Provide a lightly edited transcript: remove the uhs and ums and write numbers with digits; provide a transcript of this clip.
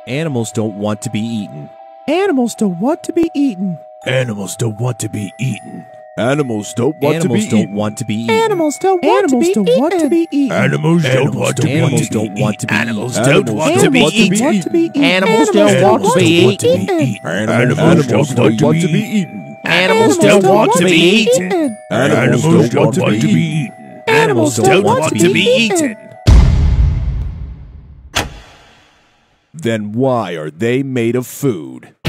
Animals don't want to be eaten. Animals don't want to be eaten. Animals don't want to be eaten. Animals don't want to be Animals don't eaten. want to be eaten. Animals don't want to be eaten. Animals don't want to be Animals eaten. don't want to be Animals eaten. don't want to be eaten. Animals don't want to be eaten. Animals don't want to be eaten. Animals Animals don't want to be eaten. Animals don't want to be eaten. Animals don't want to be eaten. Then why are they made of food?